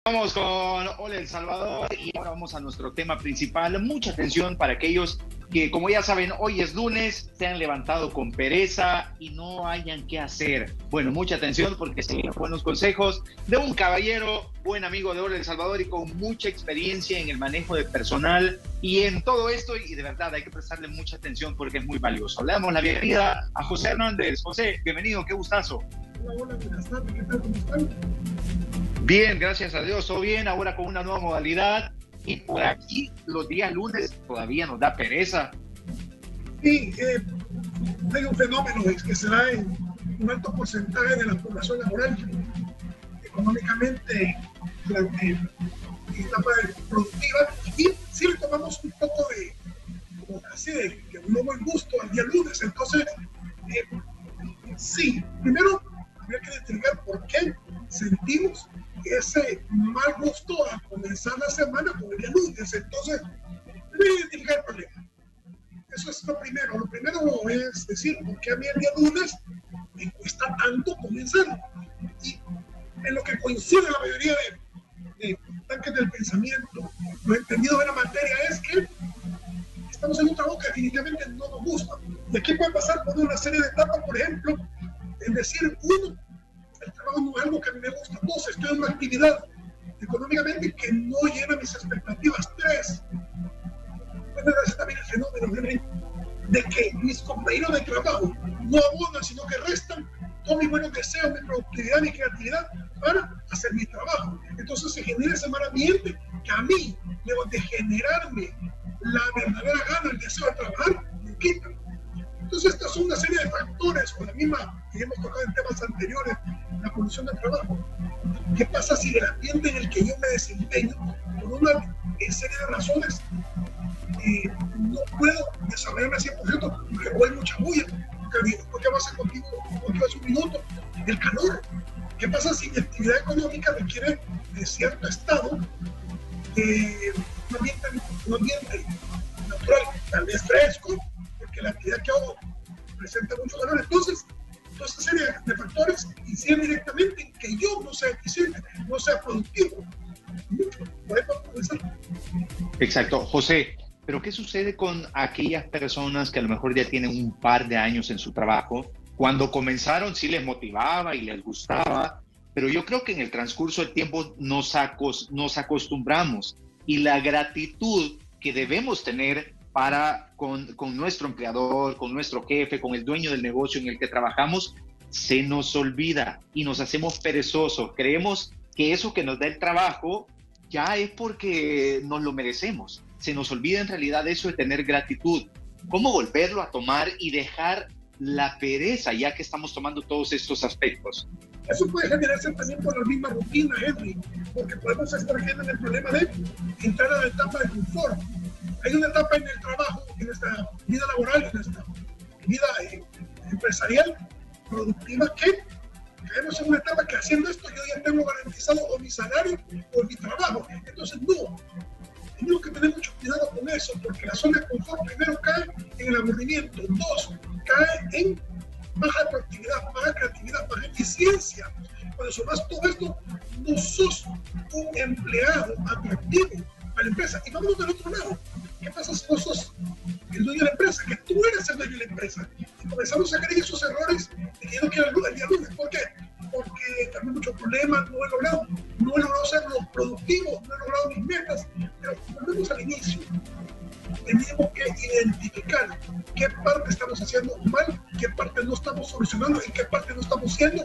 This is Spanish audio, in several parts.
Vamos con Hola El Salvador y ahora vamos a nuestro tema principal. Mucha atención para aquellos que, como ya saben, hoy es lunes, se han levantado con pereza y no hayan qué hacer. Bueno, mucha atención porque siguen buenos consejos de un caballero, buen amigo de Hola El Salvador y con mucha experiencia en el manejo de personal y en todo esto, y de verdad hay que prestarle mucha atención porque es muy valioso. Le damos la bienvenida a José Hernández. José, bienvenido, qué gustazo. Hola, buenas tardes, ¿qué tal? ¿Cómo están? Bien, gracias a Dios, todo bien, ahora con una nueva modalidad y por aquí los días lunes todavía nos da pereza. Sí, hay un fenómeno que se da en un alto porcentaje de la población laboral, económicamente, durante la etapa productiva, y sí le tomamos un poco de, como así, de un buen gusto al día lunes. Entonces, sí, primero habría que identificar por qué sentimos ese mal gusto a comenzar la semana con el día lunes. Entonces, debe identificar el problema. Eso es lo primero. Lo primero es decir, ¿por qué a mí el día lunes me cuesta tanto comenzar? Y en lo que coincide la mayoría de tanques del pensamiento, lo entendido de la materia es que estamos en un trabajo que definitivamente no nos gusta. Y aquí puede pasar por una serie de etapas, por ejemplo, en decir, uno, el trabajo no es algo que a mí me gusta. Dos, estoy en una actividad económicamente que no llena mis expectativas. Tres, puede darse también el fenómeno, Henry, de que mis compañeros de trabajo no abonan, sino que restan todos mis buenos deseos, mi productividad, mi creatividad para hacer mi trabajo. Entonces se genera ese mal ambiente que a mí, lejos de generarme la verdadera gana, el deseo de trabajar, me quitan. Entonces estas son una serie de factores con la misma que hemos tocado en temas anteriores, la condición del trabajo. ¿Qué pasa si el ambiente en el que yo me desempeño, por una serie de razones, no puedo desarrollarme al 100% porque no hay mucha bulla? ¿Por qué pasa contigo hace un minuto? El calor. ¿Qué pasa si mi actividad económica requiere de cierto estado, un ambiente natural, tal vez fresco, porque la actividad que hago presenta mucho calor? Entonces, toda esta serie de factores inciden directamente en que yo no sea eficiente, no sea productivo. Podemos comenzar. Exacto. José, pero ¿qué sucede con aquellas personas que a lo mejor ya tienen un par de años en su trabajo? Cuando comenzaron sí les motivaba y les gustaba, pero yo creo que en el transcurso del tiempo nos acostumbramos y la gratitud que debemos tener con nuestro empleador, con nuestro jefe, con el dueño del negocio en el que trabajamos, se nos olvida y nos hacemos perezosos. Creemos que eso que nos da el trabajo ya es porque nos lo merecemos. Se nos olvida en realidad eso de tener gratitud. ¿Cómo volverlo a tomar y dejar la pereza ya que estamos tomando todos estos aspectos? Eso puede generarse también por la misma rutina, Henry, porque podemos estar en el problema de entrar a la etapa de confort. Hay una etapa en el trabajo, en nuestra vida laboral, en nuestra vida empresarial, productiva, que caemos en una etapa que haciendo esto yo ya tengo garantizado o mi salario o mi trabajo. Entonces, no. Tenemos que tener mucho cuidado con eso, porque la zona de confort primero cae en el aburrimiento, dos, cae en baja productividad, baja creatividad, baja eficiencia. Cuando sumas todo esto, no sos un empleado atractivo a la empresa. Y vamos del otro lado. ¿Qué pasa si no sos el dueño de la empresa? Que tú eres el dueño de la empresa. Y comenzamos a creer esos errores de que yo no quiero el día lunes. ¿Por qué? Porque también muchos problemas, no he logrado ser lo productivo, no he logrado mis metas. Pero volvemos al inicio. Tenemos que identificar qué parte estamos haciendo mal, qué parte no estamos solucionando y qué parte no estamos siendo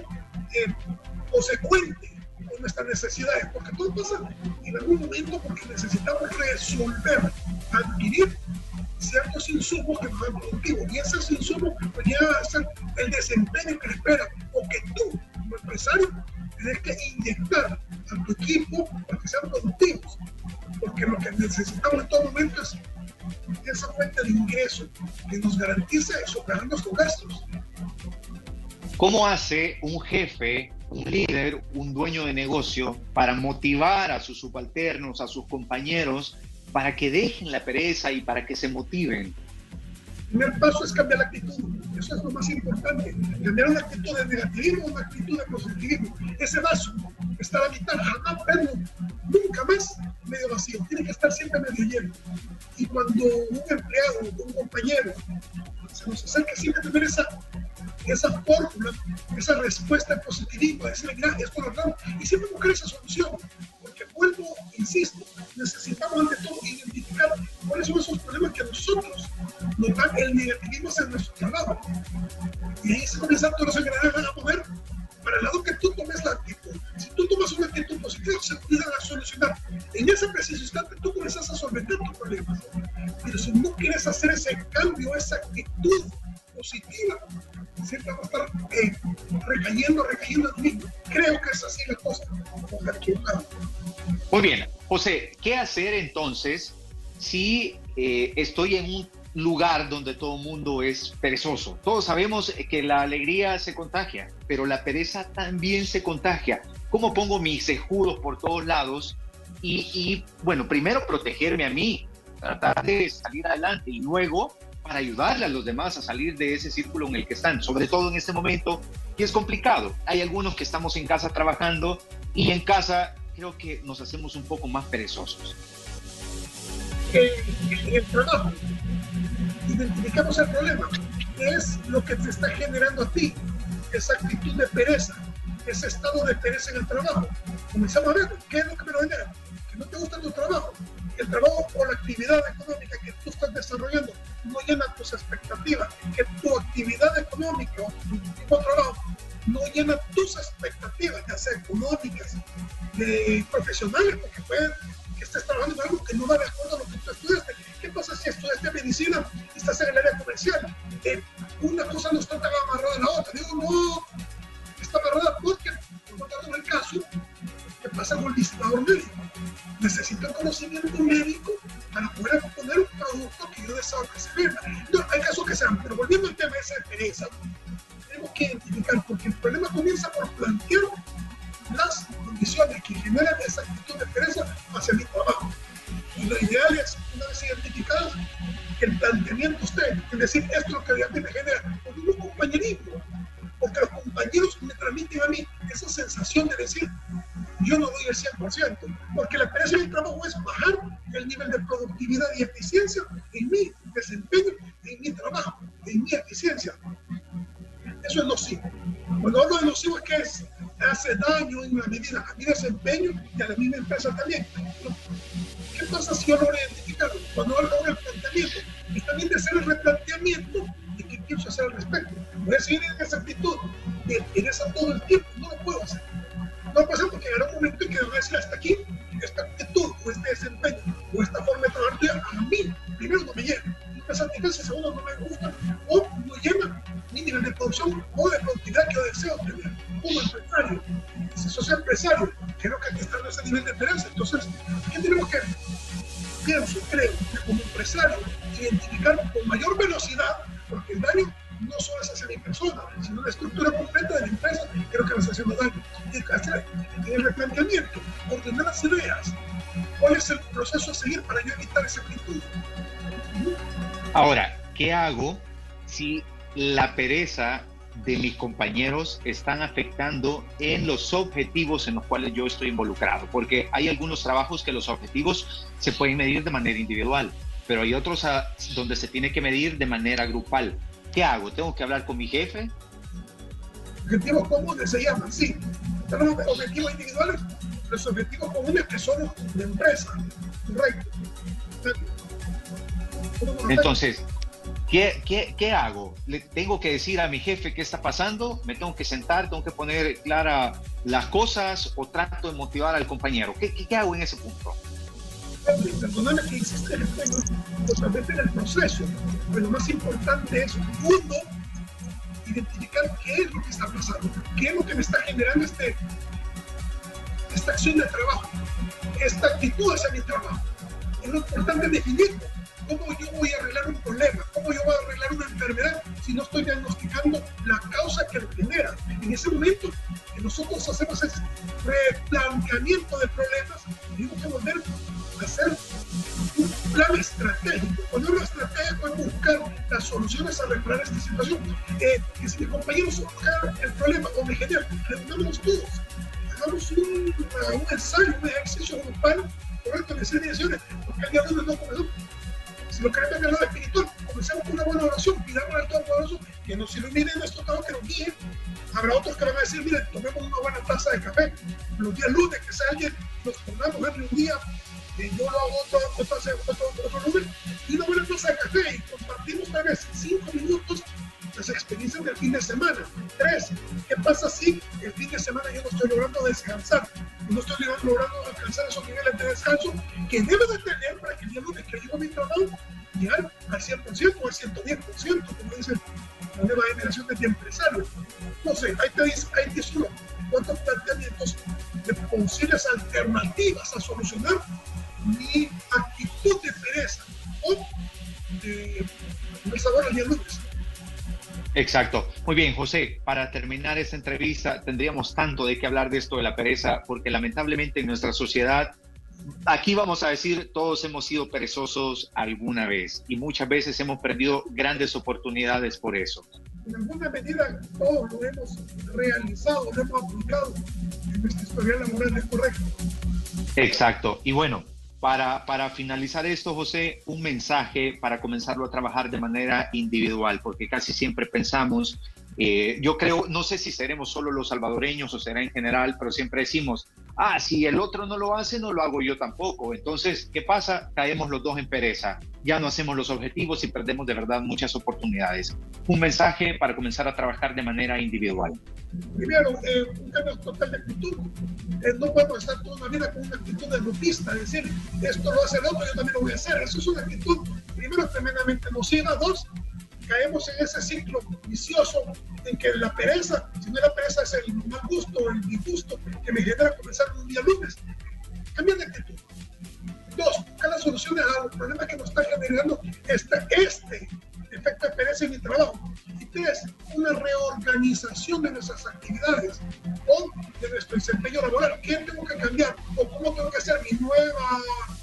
consecuente con nuestras necesidades, porque todo pasa en algún momento porque necesitamos resolver, adquirir ciertos insumos que nos dan productivos, y esos insumos pues llegan a ser el desempeño que espera, o que tú, como empresario, tienes que inyectar a tu equipo para que sean productivos, porque lo que necesitamos en todo momento es esa fuente de ingreso que nos garantice superar nuestros gastos. ¿Cómo hace un jefe, un líder, un dueño de negocio para motivar a sus subalternos, a sus compañeros, para que dejen la pereza y para que se motiven? El primer paso es cambiar la actitud. Eso es lo más importante. Cambiar una actitud de negativismo a una actitud de positivismo. Ese vaso está a la mitad, jamás verlo nunca más medio vacío, tiene que estar siempre medio lleno. Y cuando un empleado, un compañero, se nos acerca, siempre tener esa fórmula, esa respuesta positiva, decirle, mira, esto lo hablamos, y siempre buscar esa solución, porque vuelvo, insisto, necesitamos ante todo identificar cuáles son esos problemas que a nosotros nos dan el negativismo en nuestro trabajo. Y ahí se comienzan todos los engranajes a mover para el lado que tú tomes la actitud. Si tú tomas una actitud positiva, se empiezan a solucionar. En ese preciso instante tú comienzas a solventar tus problemas. Pero si no quieres hacer ese cambio, esa actitud positiva, siempre va a estar recayendo en ti mismo. Creo que es así la cosa. Muy bien, José, ¿qué hacer entonces si estoy en un lugar donde todo el mundo es perezoso? Todos sabemos que la alegría se contagia, pero la pereza también se contagia. ¿Cómo pongo mis escudos por todos lados? Y bueno, primero protegerme a mí, tratar de salir adelante y luego para ayudarle a los demás a salir de ese círculo en el que están, sobre todo en este momento que es complicado. Hay algunos que estamos en casa trabajando y en casa creo que nos hacemos un poco más perezosos. En el trabajo, identificamos el problema. ¿Qué es lo que te está generando a ti esa actitud de pereza, ese estado de pereza en el trabajo? Comenzamos a ver qué es lo que me lo genera. Que no te gusta tu trabajo, que el trabajo o la actividad económica que tú estás desarrollando no llena tus expectativas, que tu actividad económica o tu tipo de trabajo no llena tus expectativas, ya sea económicas, profesionales, porque puede que estés trabajando en algo que no va de acuerdo a lo que tú estudiaste. ¿Qué pasa si estudiaste medicina y estás en el área comercial? Una cosa no está tan amarrada a la otra. Digo, no, está amarrada porque, por darle el caso, ¿qué pasa con el visitador médico? Necesito conocimiento médico para poder poner un producto que yo deseo que se venda. No, hay casos que sean, pero volviendo al tema ese de pereza, tenemos que identificar, porque el problema comienza por plantear las condiciones que generan esa actitud de pereza hacia mi trabajo. Y lo ideal es, una vez identificadas, que el planteamiento esté, es decir, esto es lo que realmente me genera, por un compañerismo, porque los compañeros me transmiten a mí esa sensación de decir, yo no doy el 100%, porque la pereza del trabajo es bajar el nivel de productividad y eficiencia en mi desempeño, en mi trabajo, en mi eficiencia. Eso es nocivo. Cuando hablo de nocivo es que hace daño en una medida a mi desempeño y a la misma empresa también. ¿Qué pasa si yo logro identificarlo? Cuando logro el planteamiento, es también de hacer el replanteamiento de qué pienso hacer al respecto. Voy a seguir en esa actitud de pereza todo el tiempo, no lo puedo hacer. No puedo hacer porque llegará un momento en que voy a decir hasta aquí, esta actitud o este desempeño o esta forma de trabajar a mí, primero no me llena. Me satisface, segundo no me gusta o no llena mi nivel de producción o de productividad que yo deseo tener como empresario. Si soy empresario, creo que hay que estar en ese nivel de pereza. Entonces, ¿qué tenemos que, pienso, creo, que como empresario, identificar con mayor velocidad? Porque el daño no solo es hacia mi persona, sino la estructura completa de la empresa, creo que nos está haciendo daño. Y hacer el replanteamiento, ordenar las ideas. ¿Cuál es el proceso a seguir para yo evitar esa actitud? Ahora, ¿qué hago si la pereza de mis compañeros están afectando en los objetivos en los cuales yo estoy involucrado? Porque hay algunos trabajos que los objetivos se pueden medir de manera individual, pero hay otros donde se tiene que medir de manera grupal. ¿Qué hago? ¿Tengo que hablar con mi jefe? Objetivos comunes se llaman, sí. Tenemos objetivos individuales, los objetivos comunes que son de empresa. Correcto. Entonces, ¿qué hago? ¿Le tengo que decir a mi jefe qué está pasando? ¿Me tengo que sentar? ¿Tengo que poner claras las cosas? ¿O trato de motivar al compañero? ¿Qué hago en ese punto? Perdóname que insiste en el tema, totalmente en el proceso, pero lo más importante es, uno, identificar qué es lo que está pasando, qué es lo que me está generando esta acción de trabajo, esta actitud hacia mi trabajo. Es lo importante definirlo. ¿Cómo yo voy a arreglar un problema? ¿Cómo yo voy a arreglar una enfermedad si no estoy diagnosticando la causa que lo genera? En ese momento que nosotros hacemos ese replanteamiento de problemas, tenemos que volver a hacer un plan estratégico. Cuando una estrategia puede buscar las soluciones a reparar esta situación. Que si mi compañero soluciona el problema o me genera, reunamos todos. hagamos un ensayo, un ejercicio grupal, correcto, de serie de acciones, porque el día lunes no comenzó. Si lo queremos ver el lado espiritual, comencemos con una buena oración, pidamos al Todopoderoso que nos ilumine en nuestro trabajo, que nos guíe. Habrá otros que van a decir, miren, tomemos una buena taza de café. Los días lunes, que sea alguien, nos pongamos en un día, yo lo hago otro lunes, y una buena taza de café, y compartimos tal vez 5 minutos las experiencias del fin de semana. 3, ¿qué pasa si el fin de semana yo no estoy logrando descansar? No estoy logrando alcanzar esos niveles de descanso que debo de tener para que el día lunes que llego a mi trabajo llegar al 100% o al 110%, como dice la nueva generación de empresarios. No sé, ahí te dice uno cuántos planteamientos de posibles alternativas a solucionar mi actitud de pereza o de conversador el día lunes. Exacto. Muy bien, José, para terminar esta entrevista, tendríamos tanto de qué hablar de esto de la pereza, porque lamentablemente en nuestra sociedad, aquí vamos a decir, todos hemos sido perezosos alguna vez y muchas veces hemos perdido grandes oportunidades por eso. En alguna medida todos lo hemos realizado, lo hemos aplicado en nuestra historia laboral, es correcto. Exacto. Y bueno, para finalizar esto, José, un mensaje para comenzarlo a trabajar de manera individual, porque casi siempre pensamos, yo creo, no sé si seremos solo los salvadoreños o será en general, pero siempre decimos, si el otro no lo hace, no lo hago yo tampoco. Entonces, ¿qué pasa? Caemos los dos en pereza, ya no hacemos los objetivos y perdemos de verdad muchas oportunidades. Un mensaje para comenzar a trabajar de manera individual. Primero, un cambio total de actitud. No podemos estar toda la vida con una actitud de lupista, es decir, esto lo hace el otro, yo también lo voy a hacer. Eso es una actitud, primero, tremendamente nociva. 2, caemos en ese ciclo vicioso en que la pereza, si no la pereza es el mal gusto o el disgusto que me genera comenzar un día lunes. Cambia de actitud. 2, buscar las soluciones a los problemas que nos está generando este efecto de pereza en mi trabajo. Y 3, una reorganización de nuestras actividades o de nuestro desempeño laboral. ¿Qué tengo que cambiar? ¿O cómo tengo que hacer mi nueva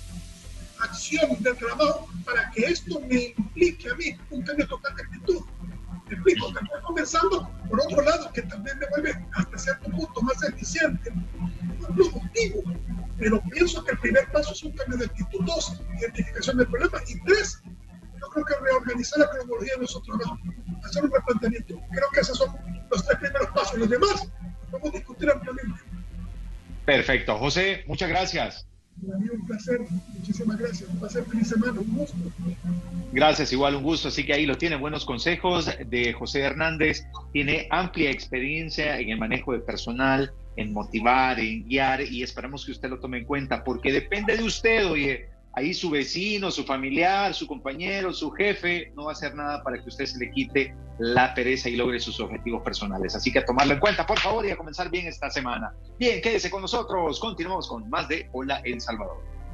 acción de trabajo para que esto me implique a mí un cambio total de actitud? Me explico, estoy comenzando por otro lado, que también me vuelve hasta cierto punto más eficiente, más productivo, pero pienso que el primer paso es un cambio de actitud. 2, identificación del problema. Y 3, yo creo que reorganizar la cronología de nuestro trabajo, hacer un replanteamiento. Creo que esos son los 3 primeros pasos. Los demás los podemos discutir ampliamente. Perfecto. José, muchas gracias. Para mí un placer, muchísimas gracias. Un placer, feliz semana, un gusto. Gracias, igual un gusto. Así que ahí lo tiene, buenos consejos de José Hernández. Tiene amplia experiencia en el manejo de personal, en motivar, en guiar, y esperamos que usted lo tome en cuenta, porque depende de usted. Oye, ahí su vecino, su familiar, su compañero, su jefe, no va a hacer nada para que usted se le quite la pereza y logre sus objetivos personales. Así que a tomarlo en cuenta, por favor, y a comenzar bien esta semana. Bien, quédese con nosotros. Continuamos con más de Hola El Salvador.